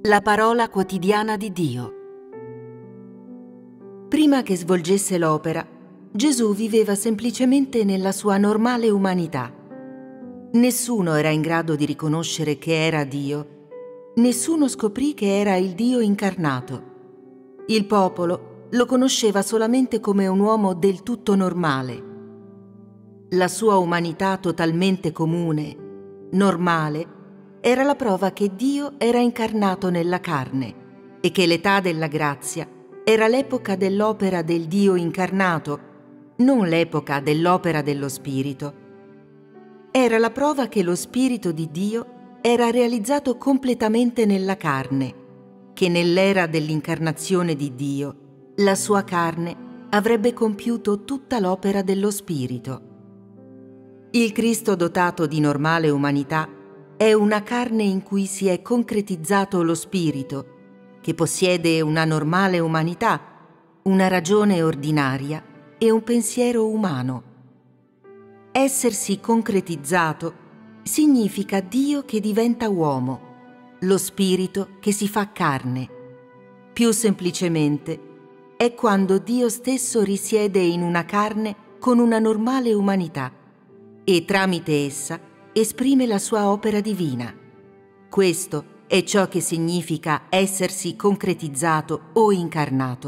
La parola quotidiana di Dio. Prima che svolgesse l'opera, Gesù viveva semplicemente nella sua normale umanità. Nessuno era in grado di riconoscere che era Dio. Nessuno scoprì che era il Dio incarnato. Il popolo lo conosceva solamente come un uomo del tutto normale. La sua umanità totalmente comune, normale, era la prova che Dio era incarnato nella carne e che l'età della grazia era l'epoca dell'opera del Dio incarnato, non l'epoca dell'opera dello Spirito. Era la prova che lo Spirito di Dio era realizzato completamente nella carne, che nell'era dell'incarnazione di Dio, la sua carne avrebbe compiuto tutta l'opera dello Spirito. Il Cristo dotato di normale umanità è una carne in cui si è concretizzato lo Spirito, che possiede una normale umanità, una ragione ordinaria e un pensiero umano. Essersi concretizzato significa Dio che diventa uomo, lo Spirito che si fa carne. Più semplicemente, è quando Dio stesso risiede in una carne con una normale umanità e tramite essa esprime la sua opera divina. Questo è ciò che significa essersi concretizzato o incarnato.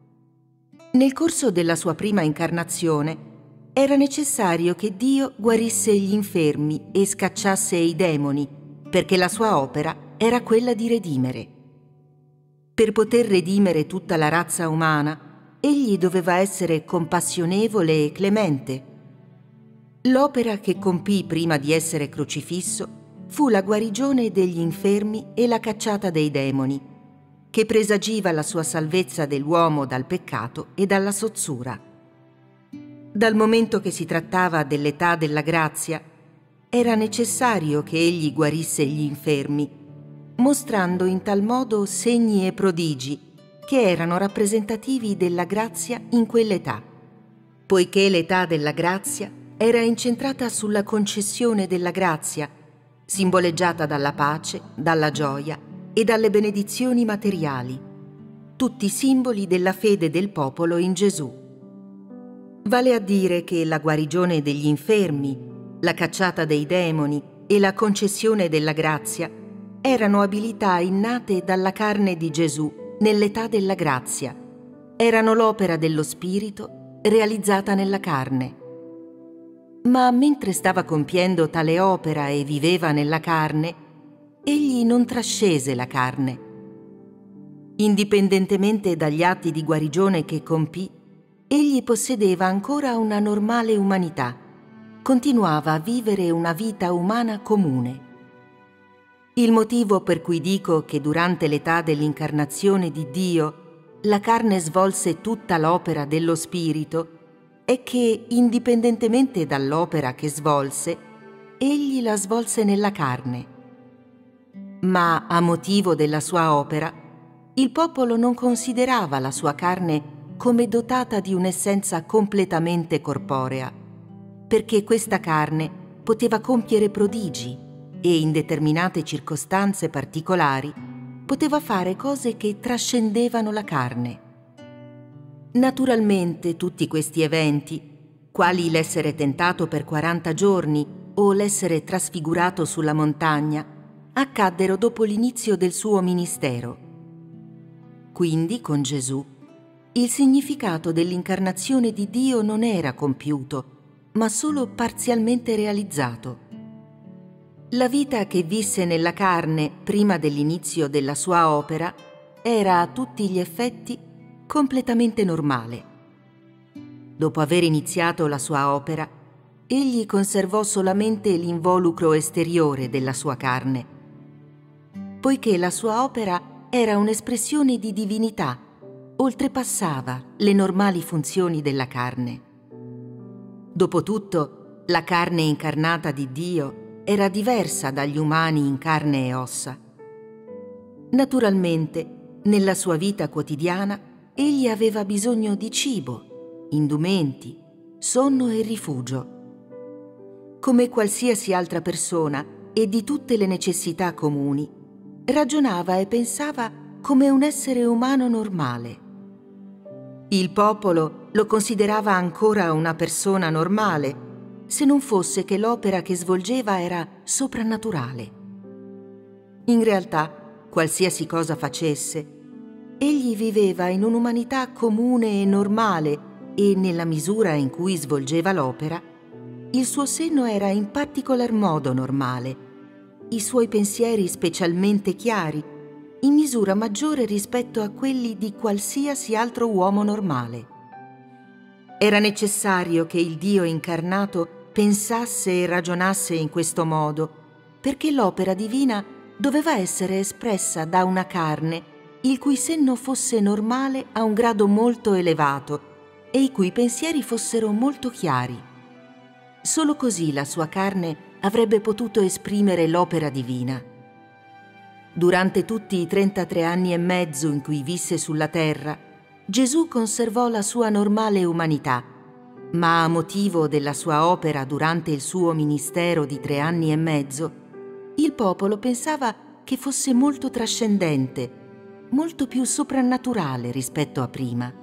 Nel corso della sua prima incarnazione era necessario che Dio guarisse gli infermi e scacciasse i demoni, perché la sua opera era quella di redimere. Per poter redimere tutta la razza umana, egli doveva essere compassionevole e clemente. L'opera che compì prima di essere crocifisso fu la guarigione degli infermi e la cacciata dei demoni, che presagiva la sua salvezza dell'uomo dal peccato e dalla sozzura. Dal momento che si trattava dell'età della grazia, era necessario che egli guarisse gli infermi, mostrando in tal modo segni e prodigi che erano rappresentativi della grazia in quell'età. Poiché l'età della grazia era incentrata sulla concessione della grazia, simboleggiata dalla pace, dalla gioia e dalle benedizioni materiali, tutti simboli della fede del popolo in Gesù. Vale a dire che la guarigione degli infermi, la cacciata dei demoni e la concessione della grazia erano abilità innate dalla carne di Gesù nell'età della grazia. Erano l'opera dello Spirito realizzata nella carne. Ma mentre stava compiendo tale opera e viveva nella carne, egli non trascese la carne. Indipendentemente dagli atti di guarigione che compì, egli possedeva ancora una normale umanità, continuava a vivere una vita umana comune. Il motivo per cui dico che durante l'età dell'incarnazione di Dio la carne svolse tutta l'opera dello Spirito è che, indipendentemente dall'opera che svolse, egli la svolse nella carne. Ma a motivo della sua opera, il popolo non considerava la sua carne come dotata di un'essenza completamente corporea, perché questa carne poteva compiere prodigi e, in determinate circostanze particolari, poteva fare cose che trascendevano la carne. Naturalmente tutti questi eventi, quali l'essere tentato per 40 giorni o l'essere trasfigurato sulla montagna, accaddero dopo l'inizio del suo ministero. Quindi, con Gesù, il significato dell'incarnazione di Dio non era compiuto, ma solo parzialmente realizzato. La vita che visse nella carne prima dell'inizio della sua opera era a tutti gli effetti completamente normale. Dopo aver iniziato la sua opera, egli conservò solamente l'involucro esteriore della sua carne, poiché la sua opera era un'espressione di divinità, oltrepassava le normali funzioni della carne. Dopotutto, la carne incarnata di Dio era diversa dagli umani in carne e ossa. Naturalmente, nella sua vita quotidiana, egli aveva bisogno di cibo, indumenti, sonno e rifugio. Come qualsiasi altra persona e di tutte le necessità comuni, ragionava e pensava come un essere umano normale. Il popolo lo considerava ancora una persona normale, se non fosse che l'opera che svolgeva era soprannaturale. In realtà, qualsiasi cosa facesse, egli viveva in un'umanità comune e normale e, nella misura in cui svolgeva l'opera, il suo senno era in particolar modo normale, i suoi pensieri specialmente chiari, in misura maggiore rispetto a quelli di qualsiasi altro uomo normale. Era necessario che il Dio incarnato pensasse e ragionasse in questo modo, perché l'opera divina doveva essere espressa da una carne il cui senno fosse normale a un grado molto elevato e i cui pensieri fossero molto chiari. Solo così la sua carne avrebbe potuto esprimere l'opera divina. Durante tutti i 33 anni e mezzo in cui visse sulla terra, Gesù conservò la sua normale umanità, ma a motivo della sua opera durante il suo ministero di 3 anni e mezzo, il popolo pensava che fosse molto trascendente, molto più soprannaturale rispetto a prima.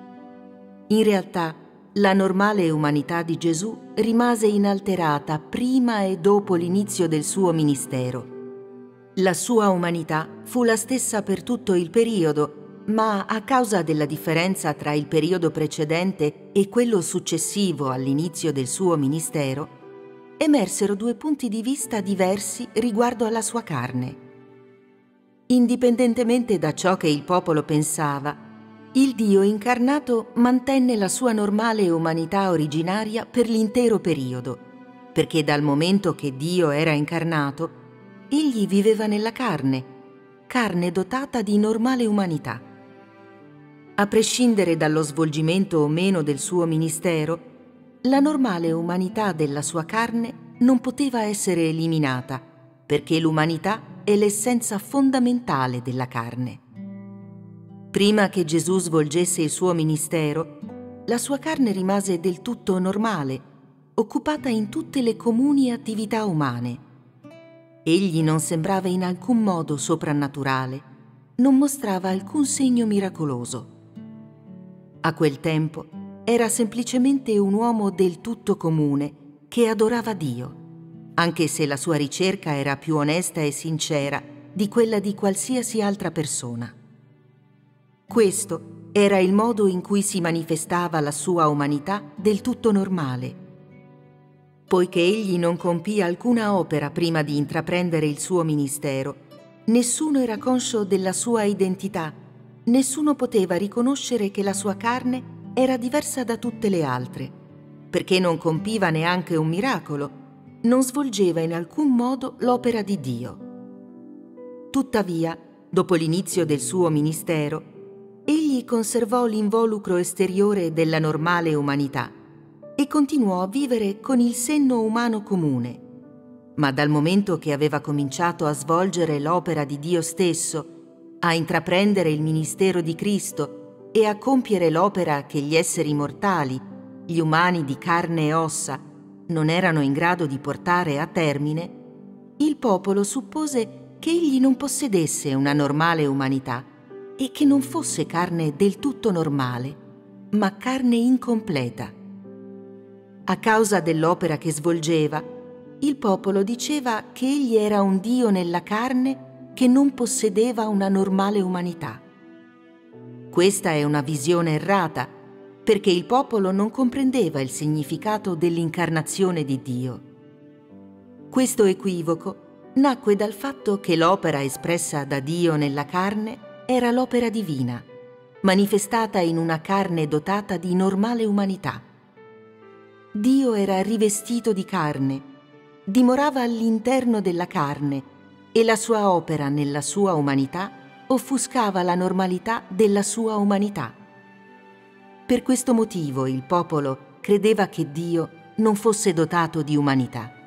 In realtà, la normale umanità di Gesù rimase inalterata prima e dopo l'inizio del suo ministero. La sua umanità fu la stessa per tutto il periodo, ma a causa della differenza tra il periodo precedente e quello successivo all'inizio del suo ministero, emersero 2 punti di vista diversi riguardo alla sua carne. Indipendentemente da ciò che il popolo pensava, il Dio incarnato mantenne la sua normale umanità originaria per l'intero periodo, perché dal momento che Dio era incarnato, egli viveva nella carne dotata di normale umanità. A prescindere dallo svolgimento o meno del suo ministero, la normale umanità della sua carne non poteva essere eliminata, perché l'umanità è l'essenza fondamentale della carne. Prima che Gesù svolgesse il suo ministero, la sua carne rimase del tutto normale, occupata in tutte le comuni attività umane. Egli non sembrava in alcun modo soprannaturale, non mostrava alcun segno miracoloso. A quel tempo era semplicemente un uomo del tutto comune che adorava Dio, anche se la sua ricerca era più onesta e sincera di quella di qualsiasi altra persona. Questo era il modo in cui si manifestava la sua umanità del tutto normale. Poiché egli non compì alcuna opera prima di intraprendere il suo ministero, nessuno era conscio della sua identità, nessuno poteva riconoscere che la sua carne era diversa da tutte le altre, perché non compiva neanche un miracolo, non svolgeva in alcun modo l'opera di Dio. Tuttavia, dopo l'inizio del suo ministero, egli conservò l'involucro esteriore della normale umanità e continuò a vivere con il senno umano comune. Ma dal momento che aveva cominciato a svolgere l'opera di Dio stesso, a intraprendere il ministero di Cristo e a compiere l'opera che gli esseri mortali, gli umani di carne e ossa, non erano in grado di portare a termine, il popolo suppose che egli non possedesse una normale umanità e che non fosse carne del tutto normale, ma carne incompleta. A causa dell'opera che svolgeva, il popolo diceva che egli era un Dio nella carne che non possedeva una normale umanità. Questa è una visione errata, perché il popolo non comprendeva il significato dell'incarnazione di Dio. Questo equivoco nacque dal fatto che l'opera espressa da Dio nella carne era l'opera divina, manifestata in una carne dotata di normale umanità. Dio era rivestito di carne, dimorava all'interno della carne e la sua opera nella sua umanità offuscava la normalità della sua umanità. Per questo motivo il popolo credeva che Dio non fosse dotato di umanità.